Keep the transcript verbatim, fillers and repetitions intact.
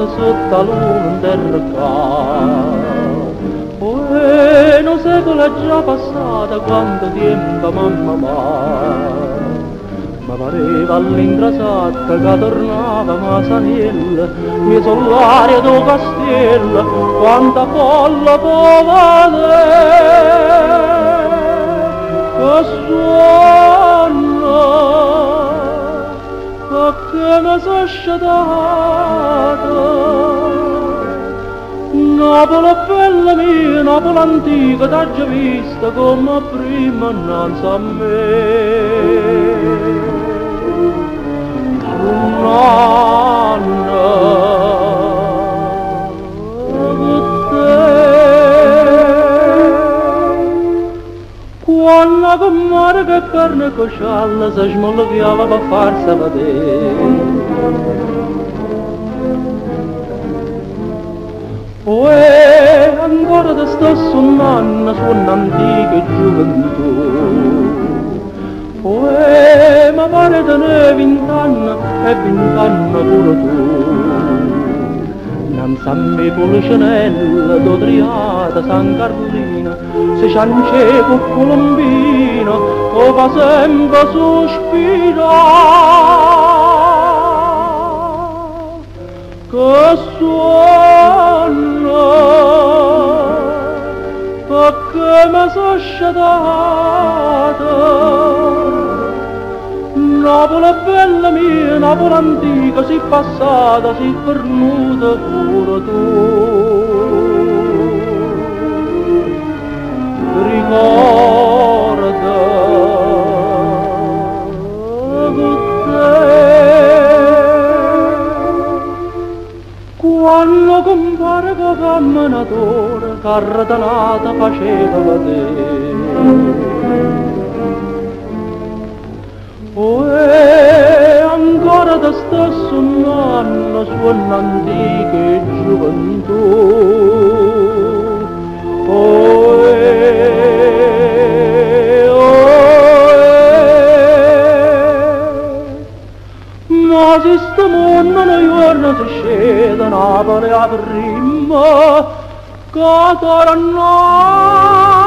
sotto l'una terra. E un secolo è già passato quanto tempo mamma va. Ma pareva all'intrasatta che tornava Masaniella, mi sull'aria do castello, quanta folla povale, che suona, perché mi sono sciatata. Napoli bella mia, Napoli antica, t'ha già vista come prima innanzi a me. Nonna, quando con mare che carne coscialla si smolviava per farsi vedere. E ancora te stesso un anno su un'antica gioventù. E ma pare te ne vent'anni e vent'anni pure tu. Innanzi a me Policinella, Dodriata, San Carlina, se ciance con Colombina, o fa sempre sospirare. Che suona, perché mi sono sciatata. Napoli bella mia, Napoli antica, si passata, si pernuta pure tu. Ricorda quando compare che camminatore, cardanata faceva vedere. E ancora te stesso un anno su un'antica gioventù. Oh, eh, oh, eh. Ma se sto mondo un giorno si scende, Napoli a prima, che torna